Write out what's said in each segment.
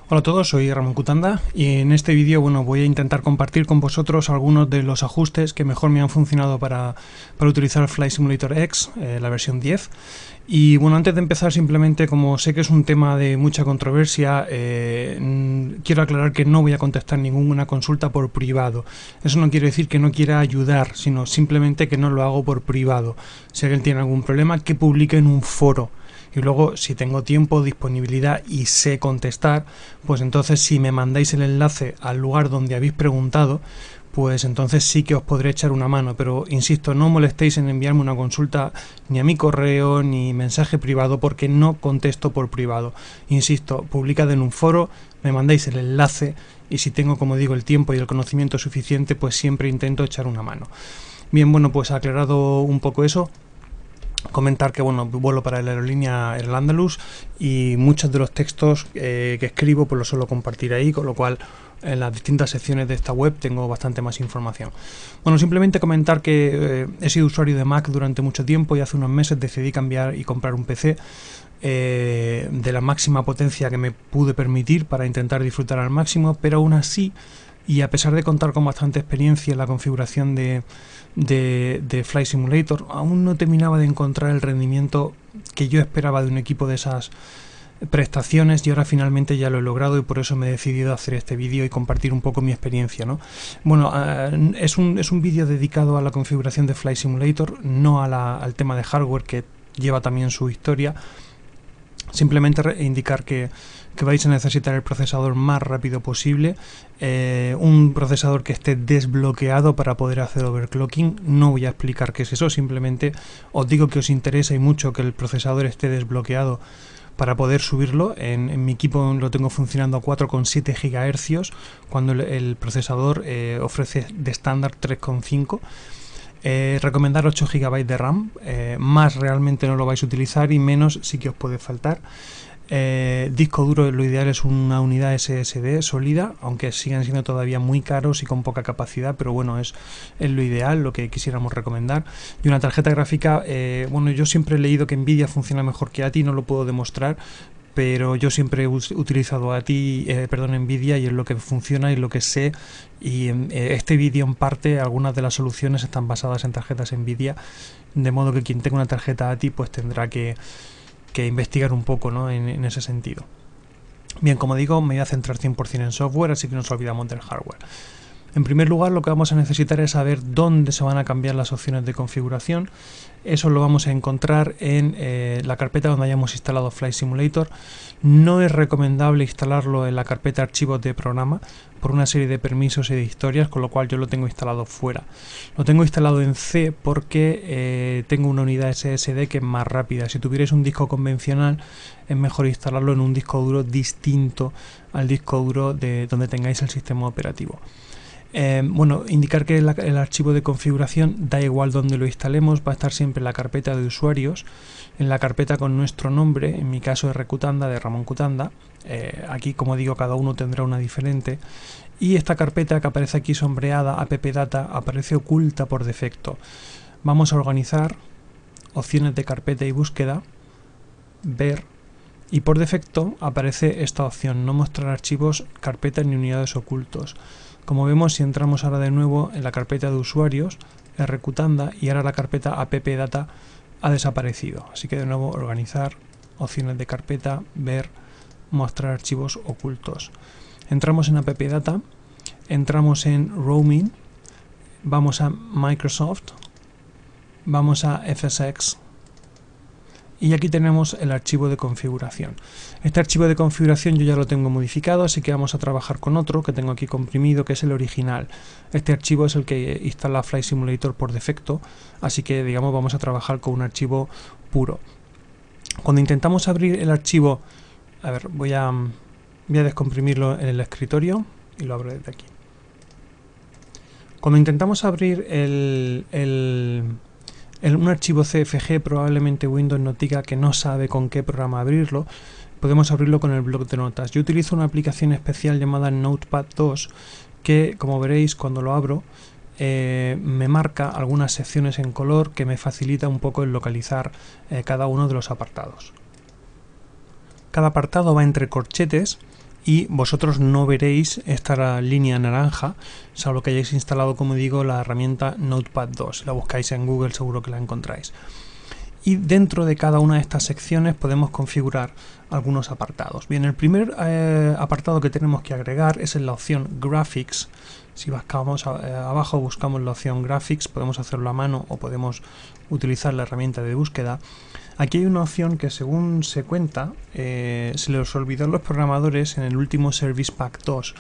Hola a todos, soy Ramón Cutanda y en este vídeo voy a intentar compartir con vosotros algunos de los ajustes que mejor me han funcionado para utilizar Flight Simulator X, la versión 10. Y bueno, antes de empezar, simplemente, como sé que es un tema de mucha controversia, quiero aclarar que no voy a contestar ninguna consulta por privado. Eso no quiere decir que no quiera ayudar, sino simplemente que no lo hago por privado. Si alguien tiene algún problema, que publique en un foro. Y luego, si tengo tiempo, disponibilidad y sé contestar, pues entonces si me mandáis el enlace al lugar donde habéis preguntado, pues entonces sí que os podré echar una mano. Pero insisto, no molestéis en enviarme una consulta ni a mi correo ni mensaje privado, porque no contesto por privado. Insisto, publicad en un foro, me mandáis el enlace y si tengo, como digo, el tiempo y el conocimiento suficiente, pues siempre intento echar una mano. Bien, bueno, pues aclarado un poco eso, comentar que vuelo para la aerolínea Air Andalus y muchos de los textos que escribo pues los suelo compartir ahí, con lo cual en las distintas secciones de esta web tengo bastante más información. Bueno, simplemente comentar que he sido usuario de Mac durante mucho tiempo y hace unos meses decidí cambiar y comprar un PC de la máxima potencia que me pude permitir para intentar disfrutar al máximo, pero aún así, y a pesar de contar con bastante experiencia en la configuración de Flight Simulator, aún no terminaba de encontrar el rendimiento que yo esperaba de un equipo de esas prestaciones, y ahora finalmente ya lo he logrado y por eso me he decidido a hacer este vídeo y compartir un poco mi experiencia, ¿no? Bueno, es un vídeo dedicado a la configuración de Flight Simulator, no al tema de hardware, que lleva también su historia. Simplemente indicar que vais a necesitar el procesador más rápido posible, un procesador que esté desbloqueado para poder hacer overclocking. No voy a explicar qué es eso, simplemente os digo que os interesa y mucho que el procesador esté desbloqueado para poder subirlo. En mi equipo lo tengo funcionando a 4,7 GHz, cuando el procesador ofrece de estándar 3,5. Recomendar 8 GB de RAM, más realmente no lo vais a utilizar y menos sí que os puede faltar. Disco duro, lo ideal es una unidad SSD sólida, aunque sigan siendo todavía muy caros y con poca capacidad, pero bueno, es lo ideal, lo que quisiéramos recomendar. Y una tarjeta gráfica, yo siempre he leído que Nvidia funciona mejor que ATI, no lo puedo demostrar, pero yo siempre he utilizado Nvidia, y es lo que funciona y lo que sé. Y este vídeo, en parte, algunas de las soluciones están basadas en tarjetas Nvidia, de modo que quien tenga una tarjeta ATI pues tendrá que investigar un poco, ¿no?, en ese sentido. Bien, como digo, me voy a centrar 100% en software, así que nos olvidamos del hardware. En primer lugar, lo que vamos a necesitar es saber dónde se van a cambiar las opciones de configuración. Eso lo vamos a encontrar en la carpeta donde hayamos instalado Flight Simulator. No es recomendable instalarlo en la carpeta archivos de programa por una serie de permisos y de historias, con lo cual yo lo tengo instalado fuera. Lo tengo instalado en C porque tengo una unidad SSD que es más rápida. Si tuvierais un disco convencional, es mejor instalarlo en un disco duro distinto al disco duro de donde tengáis el sistema operativo. Indicar que el archivo de configuración, da igual donde lo instalemos, va a estar siempre en la carpeta de usuarios, en la carpeta con nuestro nombre, en mi caso R Cutanda, de Ramón Cutanda. Aquí, como digo, cada uno tendrá una diferente, y esta carpeta que aparece aquí sombreada, appdata, aparece oculta por defecto. Vamos a organizar, opciones de carpeta y búsqueda, ver, y por defecto aparece esta opción, no mostrar archivos, carpetas ni unidades ocultos. Como vemos, si entramos ahora de nuevo en la carpeta de usuarios, R Cutanda, y ahora la carpeta appdata ha desaparecido. Así que de nuevo, organizar, opciones de carpeta, ver, mostrar archivos ocultos. Entramos en appdata, entramos en roaming, vamos a Microsoft, vamos a FSX, y aquí tenemos el archivo de configuración. Este archivo de configuración yo ya lo tengo modificado, así que vamos a trabajar con otro que tengo aquí comprimido, que es el original. Este archivo es el que instala Flight Simulator por defecto, así que digamos vamos a trabajar con un archivo puro. Cuando intentamos abrir el archivo, a ver, voy a descomprimirlo en el escritorio y lo abro desde aquí. Cuando intentamos abrir un archivo CFG, probablemente Windows nos diga que no sabe con qué programa abrirlo. Podemos abrirlo con el bloc de notas. Yo utilizo una aplicación especial llamada Notepad 2, que, como veréis, cuando lo abro, me marca algunas secciones en color que me facilita un poco el localizar cada uno de los apartados. Cada apartado va entre corchetes y vosotros no veréis esta línea naranja, salvo que hayáis instalado, como digo, la herramienta Notepad 2. Si la buscáis en Google seguro que la encontráis. Y dentro de cada una de estas secciones podemos configurar algunos apartados. Bien, el primer apartado que tenemos que agregar es en la opción Graphics. Si buscamos abajo, buscamos la opción Graphics, podemos hacerlo a mano o podemos utilizar la herramienta de búsqueda. Aquí hay una opción que, según se cuenta, se les olvidó a los programadores en el último Service Pack 2.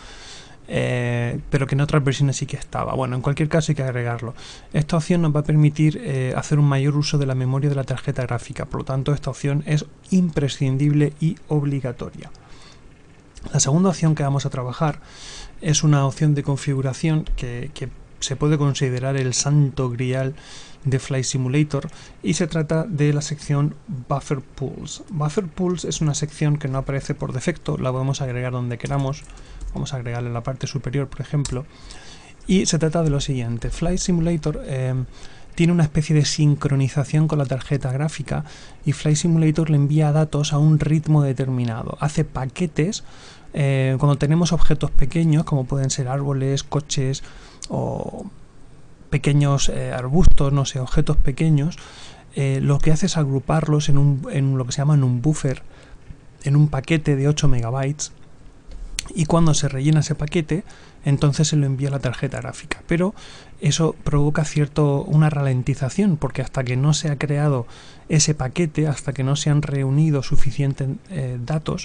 Pero que en otras versiones sí que estaba. Bueno, en cualquier caso hay que agregarlo. Esta opción nos va a permitir hacer un mayor uso de la memoria de la tarjeta gráfica, por lo tanto esta opción es imprescindible y obligatoria. La segunda opción que vamos a trabajar es una opción de configuración que se puede considerar el santo grial de Flight Simulator, y se trata de la sección Buffer Pools. Buffer Pools es una sección que no aparece por defecto, la podemos agregar donde queramos. Vamos a agregarle en la parte superior, por ejemplo, y se trata de lo siguiente. Flight Simulator tiene una especie de sincronización con la tarjeta gráfica, y Flight Simulator le envía datos a un ritmo determinado. Hace paquetes cuando tenemos objetos pequeños, como pueden ser árboles, coches o pequeños arbustos, no sé, objetos pequeños. Lo que hace es agruparlos en lo que se llama un buffer, en un paquete de 8 megabytes. Y cuando se rellena ese paquete, entonces se lo envía a la tarjeta gráfica. Pero eso provoca una ralentización, porque hasta que no se ha creado ese paquete, hasta que no se han reunido suficientes datos,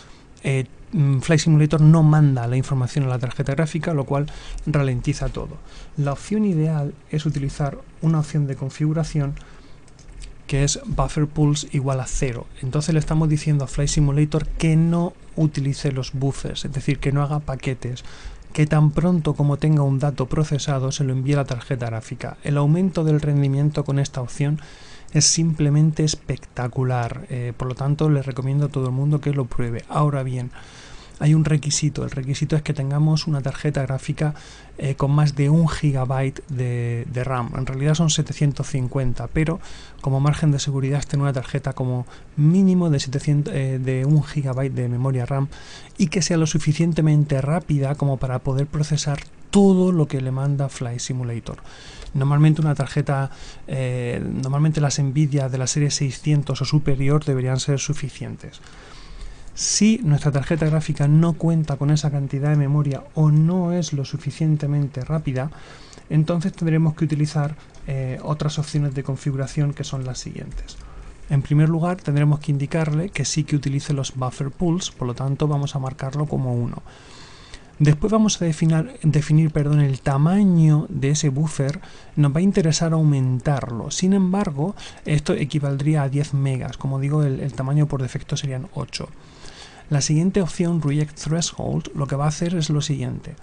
Flight Simulator no manda la información a la tarjeta gráfica, lo cual ralentiza todo. La opción ideal es utilizar una opción de configuración que es Buffer Pools igual a 0. Entonces le estamos diciendo a Flight Simulator que no utilice los buffers, es decir, que no haga paquetes, que tan pronto como tenga un dato procesado se lo envíe a la tarjeta gráfica. El aumento del rendimiento con esta opción es simplemente espectacular, por lo tanto les recomiendo a todo el mundo que lo pruebe. Ahora bien, hay un requisito. El requisito es que tengamos una tarjeta gráfica con más de 1 GB de RAM. En realidad son 750, pero como margen de seguridad es tener una tarjeta como mínimo de 1 GB de memoria RAM, y que sea lo suficientemente rápida como para poder procesar todo lo que le manda Flight Simulator. Normalmente una tarjeta, normalmente las Nvidia de la serie 600 o superior deberían ser suficientes. Si nuestra tarjeta gráfica no cuenta con esa cantidad de memoria o no es lo suficientemente rápida, entonces tendremos que utilizar otras opciones de configuración, que son las siguientes. En primer lugar, tendremos que indicarle que sí que utilice los buffer pools, por lo tanto vamos a marcarlo como 1. Después vamos a definir el tamaño de ese buffer. Nos va a interesar aumentarlo. Sin embargo, esto equivaldría a 10 megas. Como digo, el tamaño por defecto serían 8. La siguiente opción, Reject Threshold, lo que va a hacer es lo siguiente.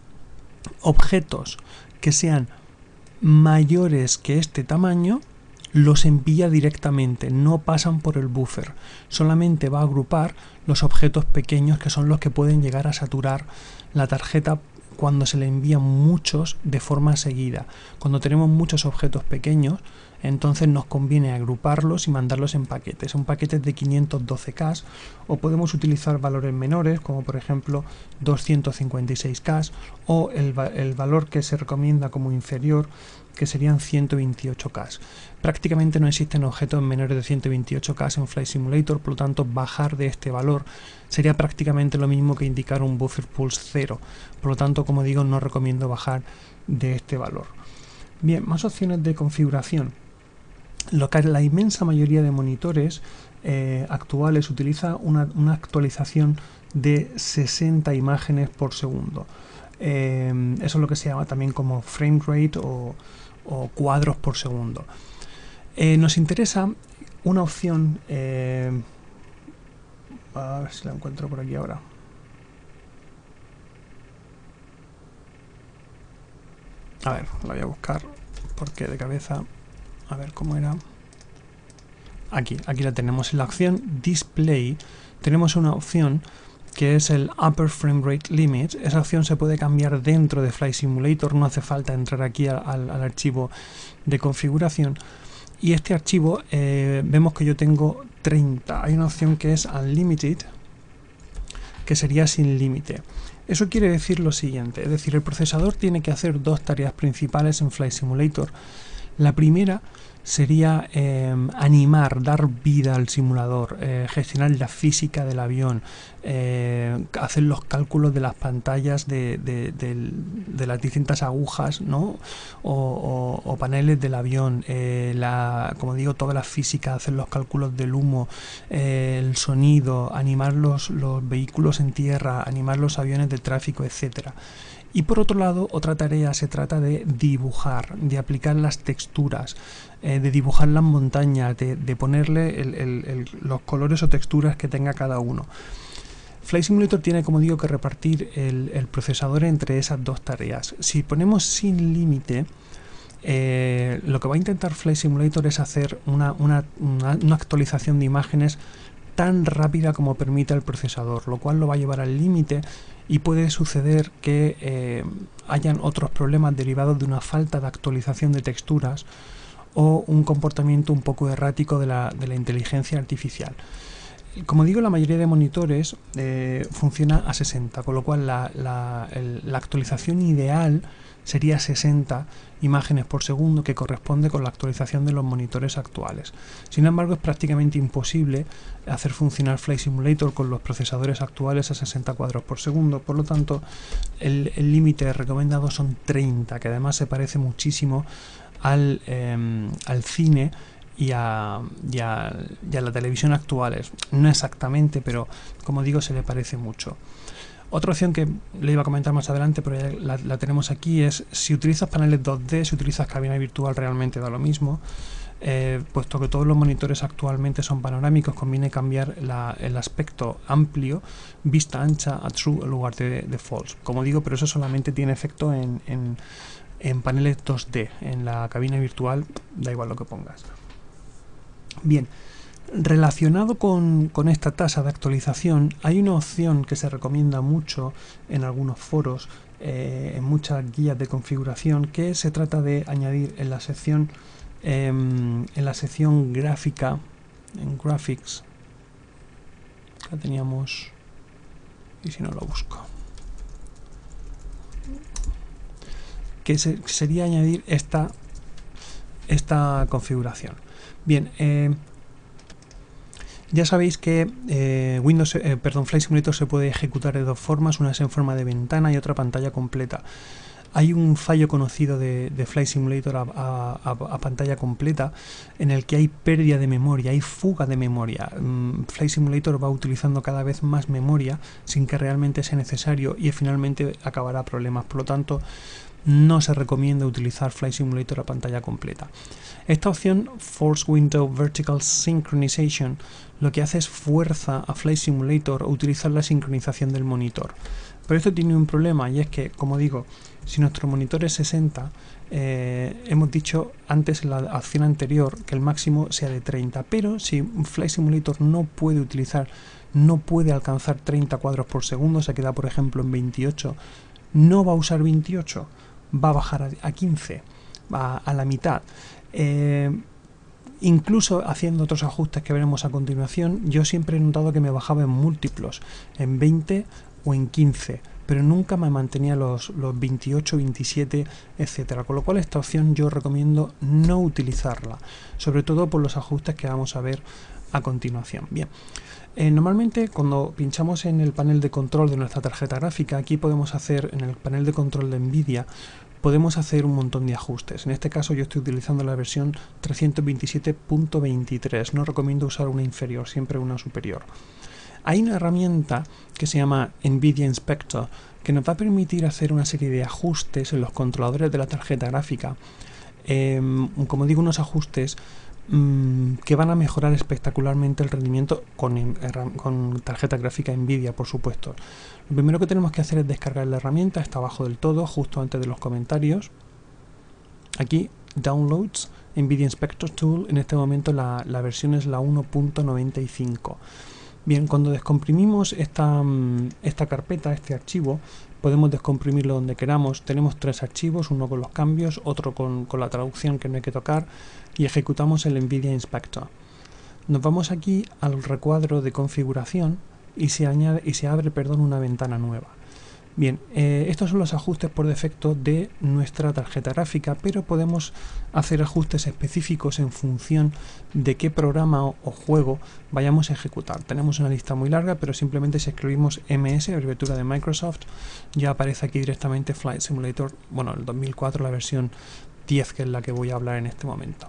Objetos que sean mayores que este tamaño los envía directamente, no pasan por el buffer. Solamente va a agrupar los objetos pequeños, que son los que pueden llegar a saturar la tarjeta cuando se le envían muchos de forma seguida. Cuando tenemos muchos objetos pequeños, entonces nos conviene agruparlos y mandarlos en paquetes. Son paquetes de 512K, o podemos utilizar valores menores, como por ejemplo 256K, o el valor que se recomienda como inferior, que serían 128K. Prácticamente no existen objetos menores de 128K en Flight Simulator, por lo tanto bajar de este valor sería prácticamente lo mismo que indicar un buffer pools 0. Por lo tanto, como digo, no recomiendo bajar de este valor. Bien, más opciones de configuración. La inmensa mayoría de monitores actuales utiliza una actualización de 60 imágenes por segundo. Eso es lo que se llama también como frame rate o cuadros por segundo. Nos interesa una opción, a ver si la encuentro por aquí ahora. A ver, la voy a buscar porque de cabeza, a ver cómo era. Aquí la tenemos. En la opción Display tenemos una opción que es el Upper Frame Rate Limit. Esa opción se puede cambiar dentro de Flight Simulator, no hace falta entrar aquí al archivo de configuración. Y este archivo vemos que yo tengo 30. Hay una opción que es Unlimited, que sería sin límite. Eso quiere decir lo siguiente, es decir, el procesador tiene que hacer dos tareas principales en Flight Simulator. La primera sería animar, dar vida al simulador, gestionar la física del avión, hacer los cálculos de las pantallas de las distintas agujas, ¿no? o paneles del avión, como digo, toda la física, hacer los cálculos del humo, el sonido, animar los vehículos en tierra, animar los aviones de tráfico, etcétera. Y por otro lado, otra tarea se trata de dibujar, de aplicar las texturas, de dibujar las montañas, de ponerle los colores o texturas que tenga cada uno. Flight Simulator tiene, como digo, que repartir el procesador entre esas dos tareas. Si ponemos sin límite, lo que va a intentar Flight Simulator es hacer una actualización de imágenes tan rápida como permite el procesador, lo cual lo va a llevar al límite y puede suceder que hayan otros problemas derivados de una falta de actualización de texturas o un comportamiento un poco errático de la inteligencia artificial. Como digo, la mayoría de monitores funciona a 60, con lo cual la actualización ideal sería 60 imágenes por segundo, que corresponde con la actualización de los monitores actuales. Sin embargo, es prácticamente imposible hacer funcionar Flight Simulator con los procesadores actuales a 60 cuadros por segundo. Por lo tanto, el límite recomendado son 30, que además se parece muchísimo al cine y a la televisión actuales. No exactamente, pero como digo, se le parece mucho. Otra opción que le iba a comentar más adelante, pero ya la tenemos aquí, es si utilizas paneles 2D, si utilizas cabina virtual, realmente da lo mismo. Puesto que todos los monitores actualmente son panorámicos, conviene cambiar el aspecto amplio, vista ancha, a True en lugar de False. Como digo, pero eso solamente tiene efecto en paneles 2D. En la cabina virtual da igual lo que pongas. Bien. Relacionado con esta tasa de actualización, hay una opción que se recomienda mucho en algunos foros, en muchas guías de configuración, que se trata de añadir en la sección gráfica, en Graphics, la teníamos, y si no lo busco, que sería añadir esta configuración. Bien, ya sabéis que Flight Simulator se puede ejecutar de dos formas, una es en forma de ventana y otra pantalla completa. Hay un fallo conocido de Flight Simulator a pantalla completa en el que hay pérdida de memoria, hay fuga de memoria. Flight Simulator va utilizando cada vez más memoria sin que realmente sea necesario y finalmente acabará problemas. Por lo tanto, no se recomienda utilizar Flight Simulator a pantalla completa. Esta opción, Force Window Vertical Synchronization, lo que hace es fuerza a Flight Simulator a utilizar la sincronización del monitor. Pero esto tiene un problema, y es que, como digo, si nuestro monitor es 60, hemos dicho antes en la opción anterior que el máximo sea de 30, pero si Flight Simulator no puede alcanzar 30 cuadros por segundo, se queda por ejemplo en 28, no va a usar 28, va a bajar a 15, va a la mitad. Incluso haciendo otros ajustes que veremos a continuación, yo siempre he notado que me bajaba en múltiplos, en 20 o en 15, pero nunca me mantenía los 28, 27, etcétera. Con lo cual esta opción yo recomiendo no utilizarla, sobre todo por los ajustes que vamos a ver a continuación. Bien. Normalmente cuando pinchamos en el panel de control de nuestra tarjeta gráfica, aquí podemos hacer, en el panel de control de NVIDIA, podemos hacer un montón de ajustes. En este caso yo estoy utilizando la versión 327.23, no recomiendo usar una inferior, siempre una superior. Hay una herramienta que se llama NVIDIA Inspector que nos va a permitir hacer una serie de ajustes en los controladores de la tarjeta gráfica. Como digo, unos ajustes que van a mejorar espectacularmente el rendimiento con tarjeta gráfica NVIDIA, por supuesto. Lo primero que tenemos que hacer es descargar la herramienta, está abajo del todo, justo antes de los comentarios. Aquí, Downloads, NVIDIA Inspector Tool, en este momento la versión es la 1.95. Bien, cuando descomprimimos esta carpeta, este archivo, podemos descomprimirlo donde queramos. Tenemos tres archivos, uno con los cambios, otro con la traducción que no hay que tocar, y ejecutamos el NVIDIA Inspector. Nos vamos aquí al recuadro de configuración y se abre, una ventana nueva. Bien, estos son los ajustes por defecto de nuestra tarjeta gráfica, pero podemos hacer ajustes específicos en función de qué programa o juego vayamos a ejecutar. Tenemos una lista muy larga, pero simplemente si escribimos MS, abreviatura de Microsoft, ya aparece aquí directamente Flight Simulator, bueno, el 2004, la versión 10, que es la que voy a hablar en este momento.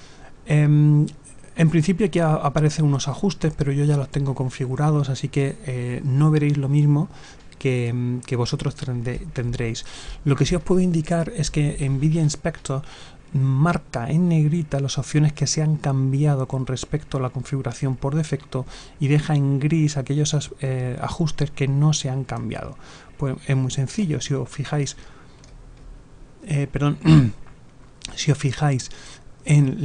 En principio aquí aparecen unos ajustes, pero yo ya los tengo configurados, así que no veréis lo mismo que vosotros tendréis. Lo que sí os puedo indicar es que NVIDIA Inspector marca en negrita las opciones que se han cambiado con respecto a la configuración por defecto y deja en gris aquellos ajustes que no se han cambiado. Pues es muy sencillo, si os fijáis, si os fijáis en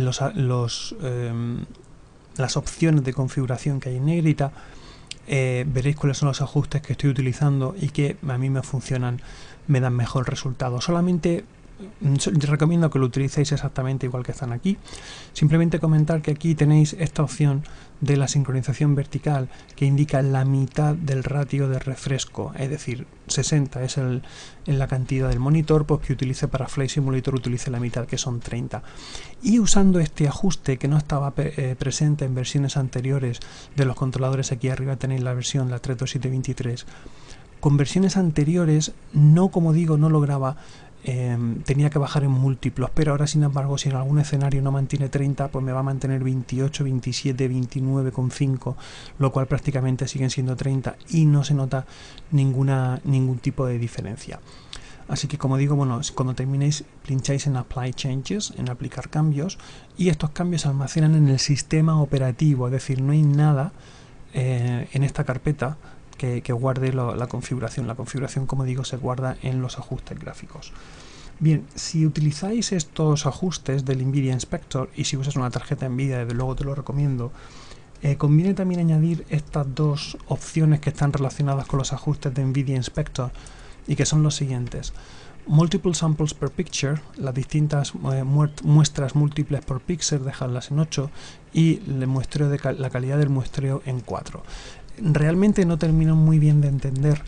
las opciones de configuración que hay en negrita, veréis cuáles son los ajustes que estoy utilizando y que a mí me funcionan, me dan mejor resultado. Solamente recomiendo que lo utilicéis exactamente igual que están aquí. Simplemente comentar que aquí tenéis esta opción de la sincronización vertical que indica la mitad del ratio de refresco, es decir, 60 es en la cantidad del monitor, pues que utilice para Flight Simulator utilice la mitad, que son 30. Y usando este ajuste que no estaba presente en versiones anteriores de los controladores, aquí arriba tenéis la versión, la 32723, con versiones anteriores no, como digo, no lograba, tenía que bajar en múltiplos, pero ahora sin embargo si en algún escenario no mantiene 30, pues me va a mantener 28, 27, 29,5, lo cual prácticamente siguen siendo 30 y no se nota ningún tipo de diferencia. Así que, como digo, bueno, cuando terminéis pincháis en Apply Changes, en aplicar cambios, y estos cambios se almacenan en el sistema operativo, es decir, no hay nada en esta carpeta que guarde la configuración. La configuración, como digo, se guarda en los ajustes gráficos. Bien, si utilizáis estos ajustes del NVIDIA Inspector, y si usas una tarjeta NVIDIA, desde luego te lo recomiendo, conviene también añadir estas dos opciones que están relacionadas con los ajustes de NVIDIA Inspector, y que son los siguientes: Multiple Samples per Picture, las distintas muestras múltiples por píxel, dejarlas en 8, y el muestreo la calidad del muestreo en 4. Realmente no termino muy bien de entender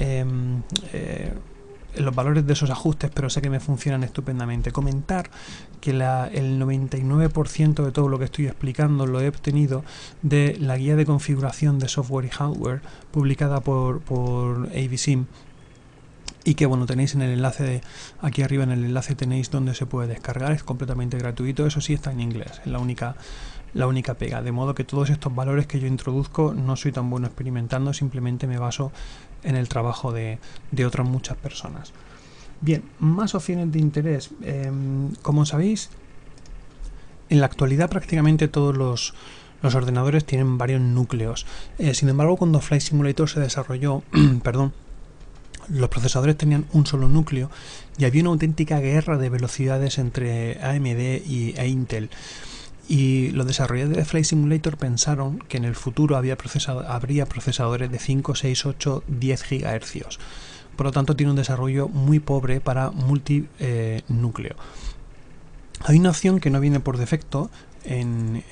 los valores de esos ajustes, pero sé que me funcionan estupendamente. Comentar que el 99% de todo lo que estoy explicando lo he obtenido de la guía de configuración de software y hardware publicada por AVSIM, y que, bueno, tenéis en el enlace aquí arriba, en el enlace tenéis donde se puede descargar, es completamente gratuito. Eso sí, está en inglés, es la única pega, de modo que todos estos valores que yo introduzco no soy tan bueno experimentando, simplemente me baso en el trabajo de otras muchas personas. Bien, más opciones de interés. Como sabéis, en la actualidad prácticamente todos los ordenadores tienen varios núcleos. Sin embargo, cuando Flight Simulator se desarrolló, perdón, los procesadores tenían un solo núcleo y había una auténtica guerra de velocidades entre AMD e Intel. Y los desarrolladores de Flight Simulator pensaron que en el futuro habría procesadores de 5, 6, 8, 10 GHz. Por lo tanto, tiene un desarrollo muy pobre para multinúcleo. Hay una opción que no viene por defecto en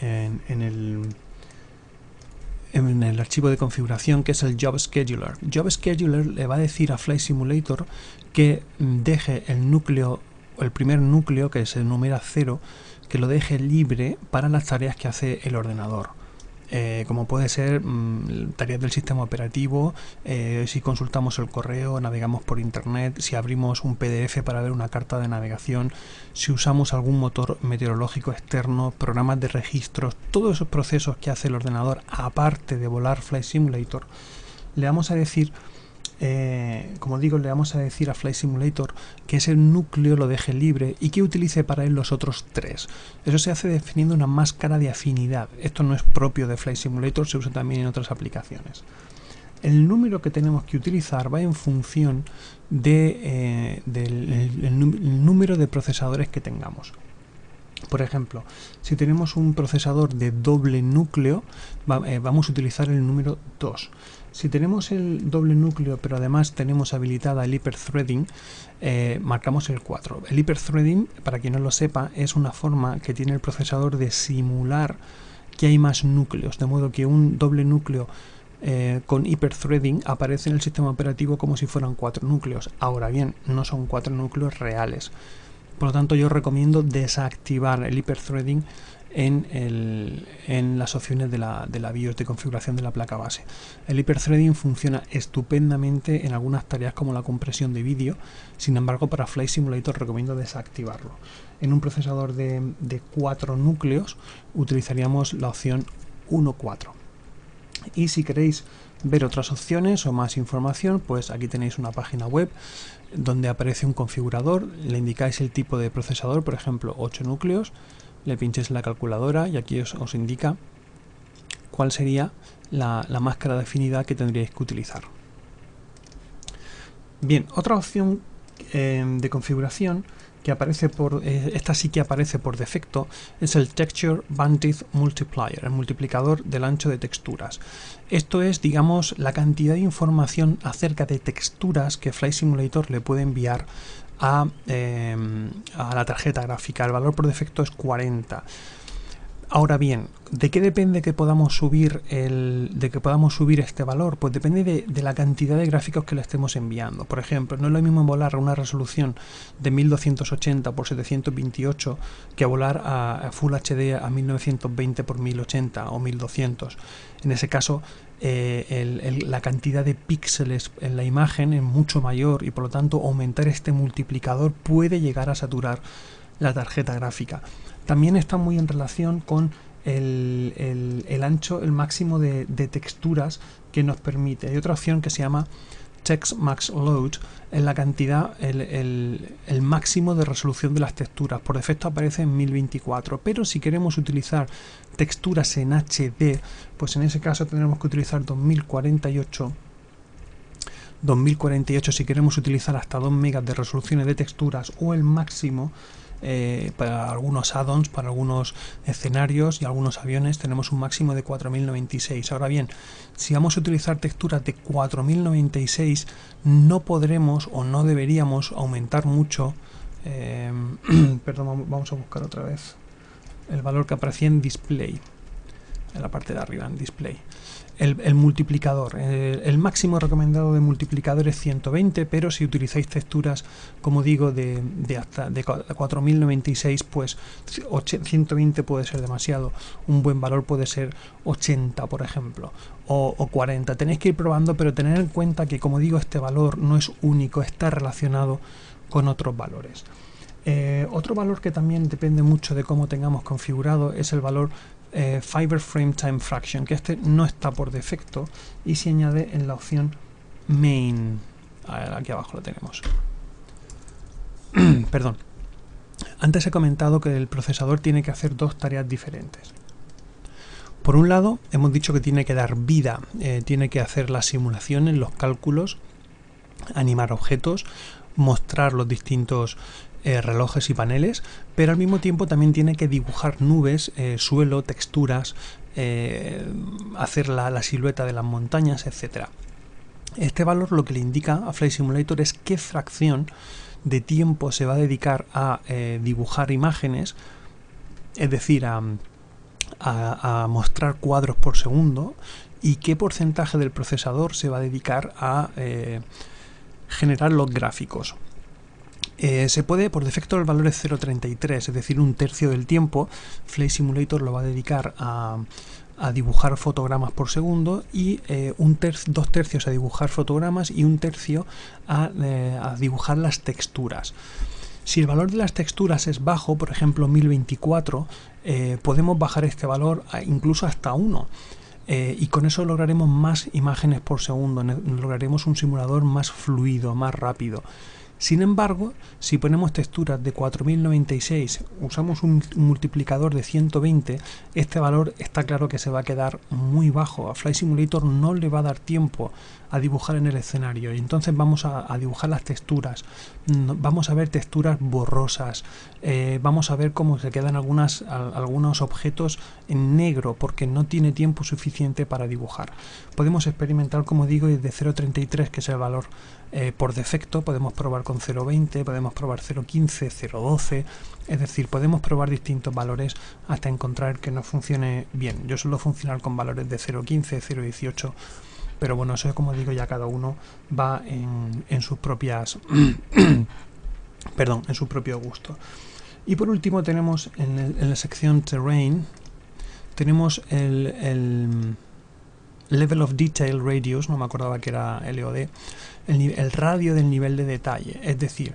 el archivo de configuración, que es el Job Scheduler. Job Scheduler le va a decir a Flight Simulator que deje el núcleo, el primer núcleo, que se numera 0, que lo deje libre para las tareas que hace el ordenador. Como puede ser tareas del sistema operativo, si consultamos el correo, navegamos por internet, si abrimos un PDF para ver una carta de navegación, si usamos algún motor meteorológico externo, programas de registros, todos esos procesos que hace el ordenador aparte de volar Flight Simulator, le vamos a decir, como digo, le vamos a decir a Flight Simulator que ese núcleo lo deje libre y que utilice para él los otros 3. Eso se hace definiendo una máscara de afinidad. Esto no es propio de Flight Simulator, se usa también en otras aplicaciones. El número que tenemos que utilizar va en función del número de procesadores que tengamos. Por ejemplo, si tenemos un procesador de doble núcleo, vamos a utilizar el número 2. Si tenemos el doble núcleo, pero además tenemos habilitada el hyperthreading, marcamos el 4. El hyperthreading, para quien no lo sepa, es una forma que tiene el procesador de simular que hay más núcleos, de modo que un doble núcleo con hyperthreading aparece en el sistema operativo como si fueran 4 núcleos. Ahora bien, no son 4 núcleos reales. Por lo tanto, yo recomiendo desactivar el hyperthreading en las opciones de la BIOS de configuración de la placa base. El hyperthreading funciona estupendamente en algunas tareas como la compresión de vídeo. Sin embargo, para Flight Simulator recomiendo desactivarlo. En un procesador de 4 núcleos utilizaríamos la opción 1.4. Y si queréis ver otras opciones o más información, pues aquí tenéis una página web donde aparece un configurador, le indicáis el tipo de procesador, por ejemplo 8 núcleos, le pincháis en la calculadora y aquí os indica cuál sería la máscara de afinidad que tendríais que utilizar. Bien, otra opción de configuración que aparece esta sí que aparece por defecto, es el Texture Bandwidth Multiplier, el multiplicador del ancho de texturas. Esto es, digamos, la cantidad de información acerca de texturas que Flight Simulator le puede enviar a la tarjeta gráfica. El valor por defecto es 40. Ahora bien, ¿de qué depende que podamos subir este valor? Pues depende de la cantidad de gráficos que le estemos enviando. Por ejemplo, no es lo mismo volar a una resolución de 1280 x 728 que volar a Full HD a 1920 x 1080 o 1200. En ese caso, la cantidad de píxeles en la imagen es mucho mayor y por lo tanto aumentar este multiplicador puede llegar a saturar la tarjeta gráfica. También está muy en relación con el ancho, el máximo de texturas que nos permite. Hay otra opción que se llama Text Max Load, en la cantidad, el máximo de resolución de las texturas. Por defecto aparece en 1024, pero si queremos utilizar texturas en HD, pues en ese caso tendremos que utilizar 2048 si queremos utilizar hasta 2 megas de resoluciones de texturas, o el máximo para algunos add-ons, para algunos escenarios y algunos aviones tenemos un máximo de 4096. Ahora bien, si vamos a utilizar texturas de 4096 no podremos o no deberíamos aumentar mucho perdón, vamos a buscar otra vez el valor que aparecía en display, en la parte de arriba, en display. El multiplicador, el máximo recomendado de multiplicador es 120, pero si utilizáis texturas, como digo, de 4096, pues 120 puede ser demasiado. Un buen valor puede ser 80, por ejemplo, o 40. Tenéis que ir probando, pero tener en cuenta que, como digo, este valor no es único, está relacionado con otros valores. Otro valor que también depende mucho de cómo tengamos configurado es el valor Fiber Frame Time Fraction, que este no está por defecto y se añade en la opción Main. Aquí abajo lo tenemos. Perdón. Antes he comentado que el procesador tiene que hacer dos tareas diferentes. Por un lado, hemos dicho que tiene que dar vida, tiene que hacer las simulaciones, los cálculos, animar objetos, mostrar los distintos relojes y paneles, pero al mismo tiempo también tiene que dibujar nubes, suelo, texturas, hacer la silueta de las montañas, etc. Este valor lo que le indica a Flight Simulator es qué fracción de tiempo se va a dedicar a dibujar imágenes, es decir, a mostrar cuadros por segundo, y qué porcentaje del procesador se va a dedicar a generar los gráficos. Se puede, por defecto el valor es 0,33, es decir, un tercio del tiempo Flight Simulator lo va a dedicar a dibujar fotogramas por segundo, y 2 tercios a dibujar fotogramas y 1 tercio a dibujar las texturas. Si el valor de las texturas es bajo, por ejemplo 1024, podemos bajar este valor incluso hasta 1. Y con eso lograremos más imágenes por segundo, lograremos un simulador más fluido, más rápido. Sin embargo, si ponemos texturas de 4096, usamos un multiplicador de 120, este valor está claro que se va a quedar muy bajo. A Flight Simulator no le va a dar tiempo a dibujar en el escenario, y entonces vamos a dibujar las texturas. Vamos a ver texturas borrosas, vamos a ver cómo se quedan algunos objetos en negro porque no tiene tiempo suficiente para dibujar. Podemos experimentar, como digo, desde 0,33, que es el valor por defecto, podemos probar con 0,20, podemos probar 0,15, 0,12, es decir, podemos probar distintos valores hasta encontrar que nos funcione bien. Yo suelo funcionar con valores de 0,15, 0,18 pero bueno, eso como digo, ya cada uno va en sus propias perdón, en su propio gusto. Y por último tenemos en la sección Terrain, tenemos el Level of Detail Radius, no me acordaba que era LOD, el radio del nivel de detalle, es decir,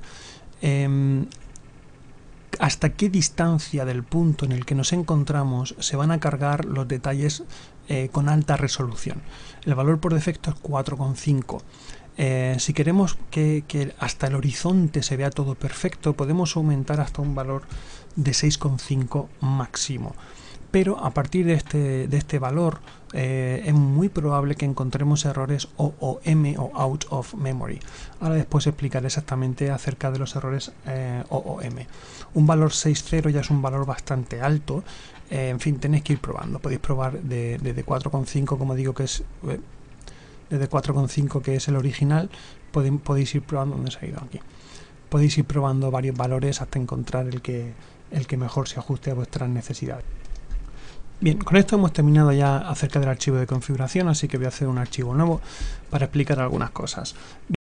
hasta qué distancia del punto en el que nos encontramos se van a cargar los detalles con alta resolución. El valor por defecto es 4,5. Si queremos que hasta el horizonte se vea todo perfecto, podemos aumentar hasta un valor de 6,5 máximo. Pero a partir de este valor es muy probable que encontremos errores OOM o out of memory. Ahora después explicaré exactamente acerca de los errores OOM. Un valor 6,0 ya es un valor bastante alto. En fin, tenéis que ir probando. Podéis probar desde 4,5, como digo, que es desde 4,5, que es el original. Podéis ir probando. ¿Dónde se ha ido? Aquí. Podéis ir probando varios valores hasta encontrar el que mejor se ajuste a vuestras necesidades. Bien, con esto hemos terminado ya acerca del archivo de configuración, así que voy a hacer un archivo nuevo para explicar algunas cosas.